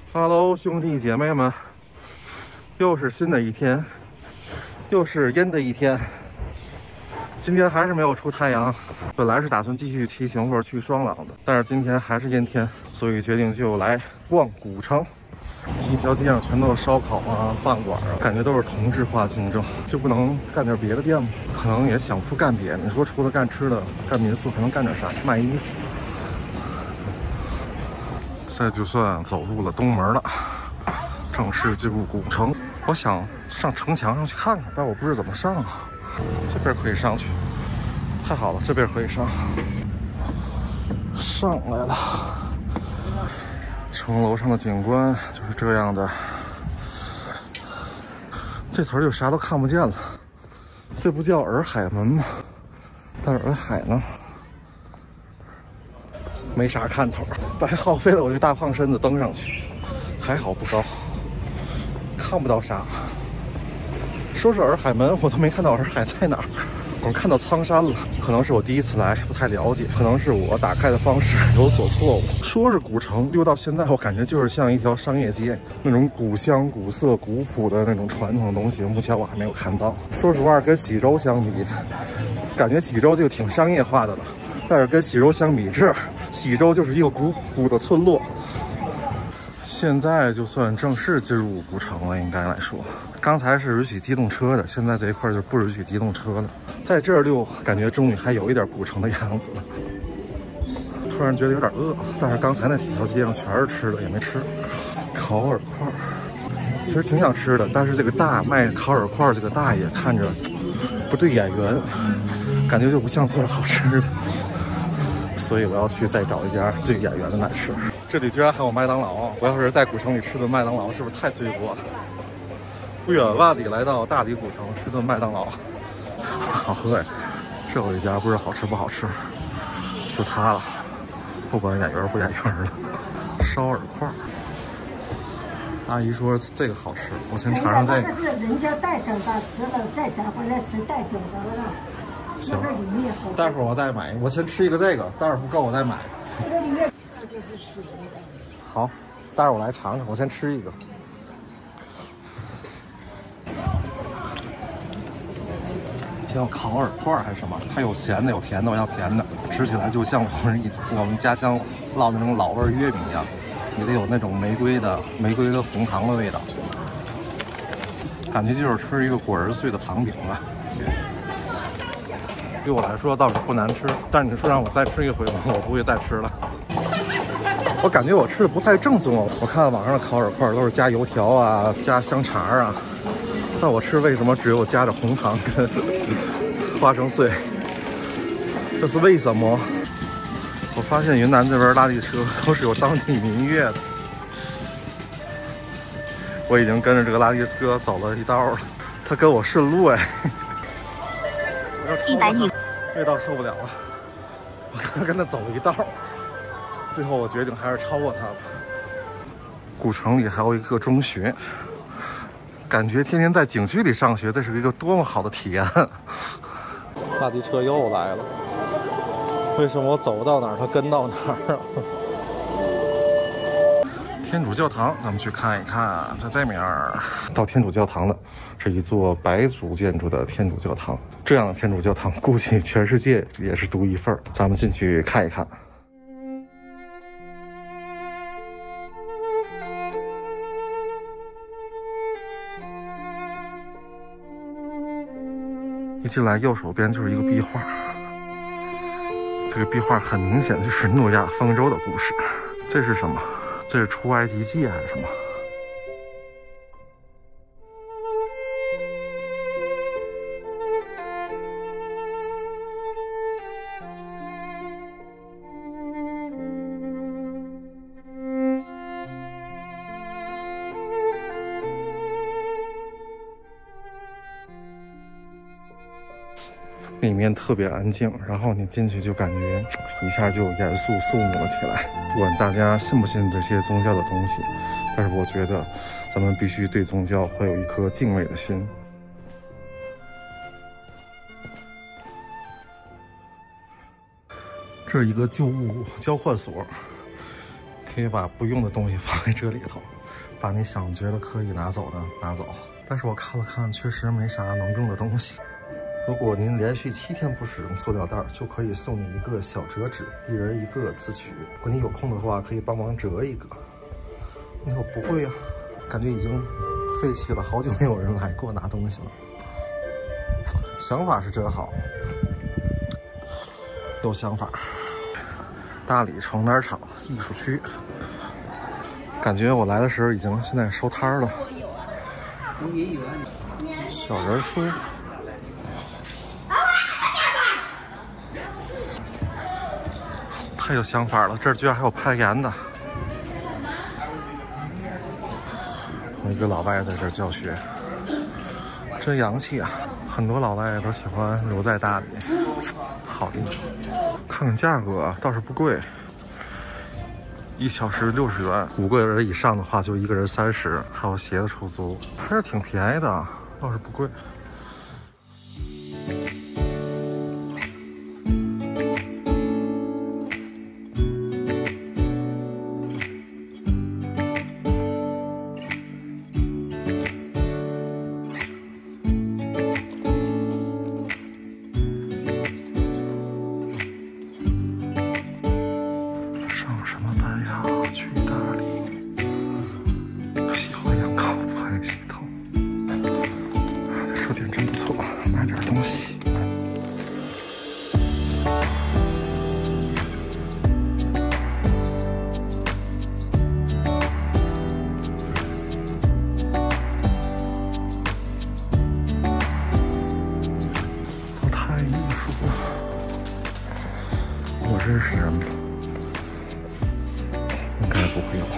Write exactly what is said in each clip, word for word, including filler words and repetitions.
Hello， 兄弟姐妹们，又是新的一天，又是阴的一天。今天还是没有出太阳，本来是打算继续骑行或者去双廊的，但是今天还是阴天，所以决定就来逛古城。一条街上全都是烧烤啊、饭馆啊，感觉都是同质化竞争，就不能干点别的店吗？可能也想不干别的。你说除了干吃的、干民宿，还能干点啥？卖衣服。这就算走入了东门了，正式进入古城。我想上城墙上去看看，但我不知怎么上啊。这边可以上去，太好了，这边可以上。上来了，城楼上的景观就是这样的。这头就啥都看不见了，这不叫洱海门吗？但是洱海呢？没啥看头，白耗费了我这大胖身子登上去，还好不高，看不到啥。说是洱海门，我都没看到洱海在哪儿，我看到苍山了。可能是我第一次来，不太了解，可能是我打开的方式有所错误。说是古城，溜到现在，我感觉就是像一条商业街，那种古香、古色、古朴的那种传统的东西，目前我还没有看到。说实话，跟喜洲相比，感觉喜洲就挺商业化的了。但是跟喜洲相比，这喜洲就是一个古古的村落。现在就算正式进入古城了，应该来说，刚才是允许机动车的，现在这一块就不允许机动车了。在这儿就感觉终于还有一点古城的样子了。突然觉得有点饿，但是刚才那几条街上全是吃的，也没吃。烤饵块，其实挺想吃的，但是这个大卖烤饵块这个大爷看着不对眼缘，感觉就不像做的好吃的。所以我要去再找一家对眼缘的难吃。这里居然还有麦当劳！我要是在古城里吃顿麦当劳，是不是太罪过了？不远万里来到大理古城吃顿麦当劳，好喝呀！这有一家不知道好吃不好吃，就它了，不管眼缘不眼缘的。烧饵块，阿姨说这个好吃，我先尝尝这个。 这是人家带走的，吃了再再回来吃带走的了。 行，待会儿我再买，我先吃一个这个，待会儿不够我再买。 这个里面这个是水的。 好，待会儿我来尝尝，我先吃一个。叫烤饵块还是什么？它有咸的，有甜的，我要甜的。吃起来就像我们以我们家乡烙的那种老味月饼一样，也得有那种玫瑰的玫瑰跟红糖的味道，感觉就是吃一个果仁碎的糖饼吧。对我来说倒是不难吃，但是你说让我再吃一回，我不会再吃了。我感觉我吃的不太正宗哦。我看网上的烤饵块都是加油条啊，加香肠啊，但我吃为什么只有加着红糖跟花生碎？这是为什么？我发现云南这边拉力车都是有当地民乐的。我已经跟着这个拉力车走了一道了，他跟我顺路哎。一百米，味道受不了了。我刚跟他走了一道，最后我决定还是超过他吧。古城里还有一个中学，感觉天天在景区里上学，这是一个多么好的体验。大机车又来了，为什么我走到哪儿，他跟到哪儿啊？天主教堂，咱们去看一看，在这面到天主教堂了，是一座白族建筑的天主教堂。这样的天主教堂，估计全世界也是独一份。咱们进去看一看。一进来，右手边就是一个壁画，这个壁画很明显就是诺亚方舟的故事。这是什么？这是出埃及记还是什么？里面特别安静，然后你进去就感觉一下就严肃肃穆了起来。不管大家信不信这些宗教的东西，但是我觉得咱们必须对宗教怀有一颗敬畏的心。这是一个旧物交换所， 可以把不用的东西放在这里头，把你想觉得可以拿走的拿走。但是我看了看，确实没啥能用的东西。如果您连续七天不使用塑料袋，就可以送你一个小折纸，一人一个自取。如果你有空的话，可以帮忙折一个。你说我不会呀、啊，感觉已经废弃了，好久没有人来过拿东西了。想法是真好，有想法。大理承南厂艺术区，感觉我来的时候已经现在收摊了。小人书。太有想法了，这儿居然还有攀岩的。有一个老外在这儿教学，真洋气啊！很多老外都喜欢留在大理，好地方。看看价格倒是不贵，一小时六十元，五个人以上的话就一个人三十，还有鞋的出租，还是挺便宜的，倒是不贵。认识人吗？应该不会有。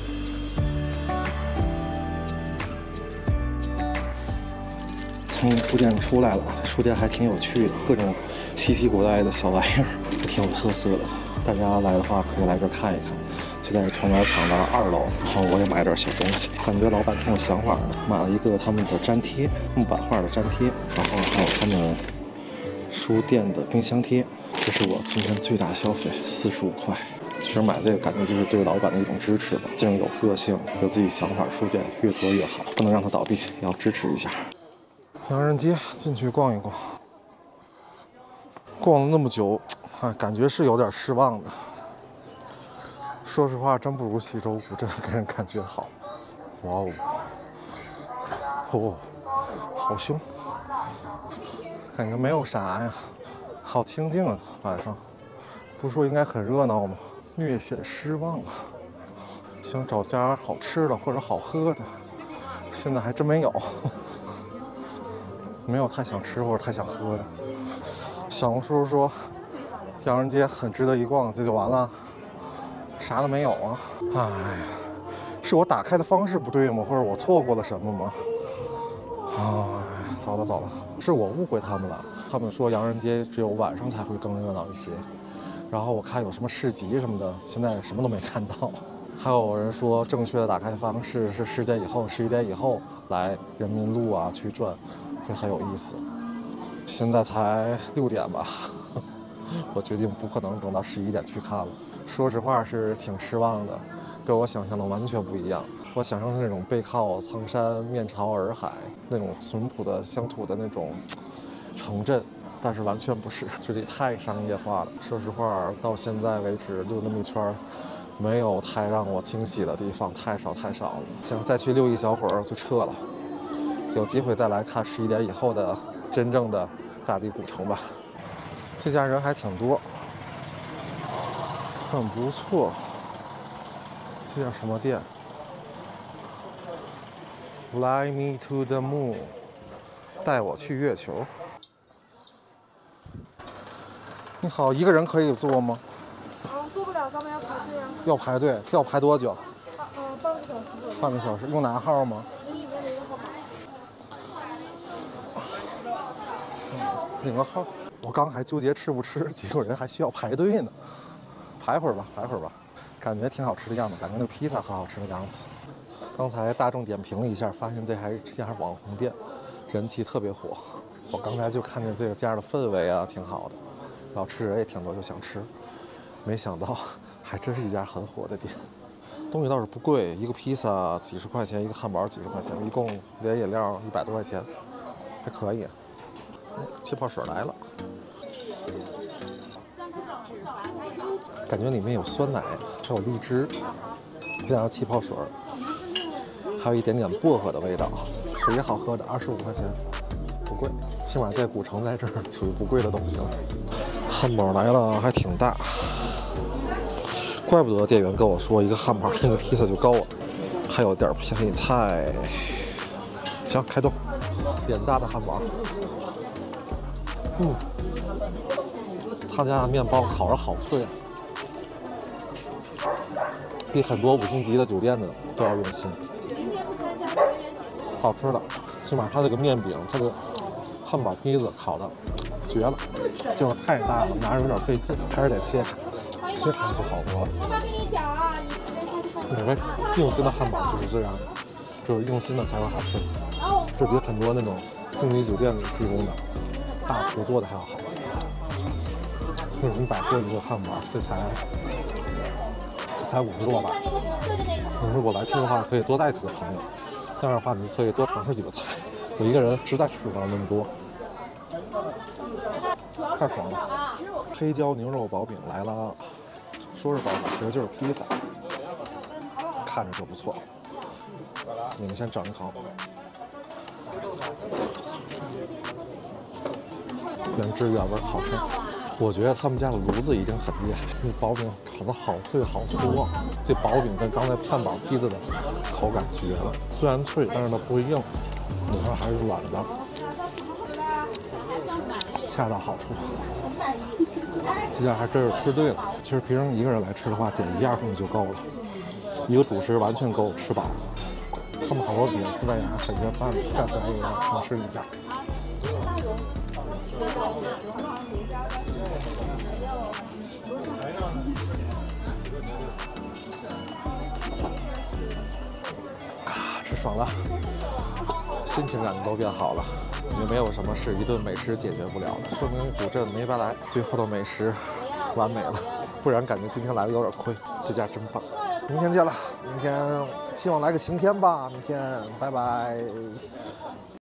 从书店出来了，这书店还挺有趣的，各种稀奇古怪的小玩意儿，还挺有特色的。大家来的话可以来这看一看，就在传媒厂的二楼。然后我也买点小东西，感觉老板挺有想法的，买了一个他们的粘贴，木板画的粘贴，然后还有他们书店的冰箱贴。这是我今天最大消费，四十五块。其实买这个感觉就是对老板的一种支持吧，既然有个性、有自己想法，书店越多越好，不能让它倒闭，也要支持一下。洋人街进去逛一逛，逛了那么久，哎，感觉是有点失望的。说实话，真不如西周古镇给人感觉好。哇哦，哦，好凶，感觉没有啥呀。好清静啊，晚上，不是说应该很热闹吗？略显失望啊，想找家好吃的或者好喝的，现在还真没有，没有太想吃或者太想喝的。小红书说，洋人街很值得一逛，这就完了，啥都没有啊！哎呀，是我打开的方式不对吗？或者我错过了什么吗？哎，糟了糟了，是我误会他们了。他们说洋人街只有晚上才会更热闹一些，然后我看有什么市集什么的，现在什么都没看到。还有人说正确的打开方式是十点以后、十一点以后来人民路啊去转，会很有意思。现在才六点吧，我决定不可能等到十一点去看了。说实话是挺失望的，跟我想象的完全不一样。我想象是那种背靠苍山、面朝洱海那种淳朴的乡土的那种城镇，但是完全不是，这里太商业化了。说实话，到现在为止溜那么一圈，没有太让我惊喜的地方，太少太少了。想再去溜一小会儿就撤了，有机会再来看十一点以后的真正的大理古城吧。这家人还挺多，很不错。这叫什么店 ？Fly me to the moon， 带我去月球。你好，一个人可以坐吗？ 嗯，坐不了，咱们要排队啊。 要排队，要排多久？ 嗯、呃，半个小时左右。 半个小时，用哪号吗？ 你里面哪个号码？ 领个号。我刚还纠结吃不吃，结果人还需要排队呢。排会儿吧，排会儿吧。感觉挺好吃的样子，感觉那个披萨很好吃的样子。刚才大众点评了一下，发现这还是这家网红店，人气特别火。我刚才就看着这个家的氛围啊，挺好的。然后吃人也挺多，就想吃，没想到还真是一家很火的店。 东西倒是不贵，一个披萨几十块钱，一个汉堡几十块钱，一共连饮料一百多块钱，还可以。气泡水来了，感觉里面有酸奶，还有荔枝，加上气泡水，还有一点点薄荷的味道，水也好喝的，二十五块钱，不贵，起码在古城在这儿属于不贵的东西了。汉堡来了，还挺大。怪不得店员跟我说一个汉堡一个披萨就够了，还有点配菜。行，开动，点大的汉堡。嗯，他家的面包烤着好脆啊，比很多五星级的酒店的都要用心。好吃的，起码它这个面饼，它的汉堡坯子烤的绝了，就是太大了，拿着有点费劲，还是得切开。切开就好多了。因为用心的汉堡就是这样的，就是用心的才会好吃，这比很多那种星级酒店里提供的大厨做的还要好。就是一百克一个汉堡，这才这才五十多吧。你如果来吃的话，可以多带几个朋友，这样的话你可以多尝试几个菜。我一个人实在吃不了那么多，太爽了。黑椒牛肉薄饼来了。说是薄饼，其实就是披萨，看着就不错。你们先整一口，原汁原味，好吃。我觉得他们家的炉子已经很厉害，那薄饼烤得好脆好酥啊！这薄饼跟刚才汉堡披萨的口感绝了，虽然脆，但是它不会硬，里面还是软的，恰到好处。今天还真是吃对了。其实平时一个人来吃的话，点一样东西就够了，一个主食完全够吃饱。他们好多点西班牙很约饭，下次来也要尝试一下。啊，吃爽了，心情感都变好了。也没有什么是一顿美食解决不了的，说明古镇没白来，最后的美食完美了，不然感觉今天来的有点亏。这家真棒，明天见了，明天希望来个晴天吧，明天拜拜。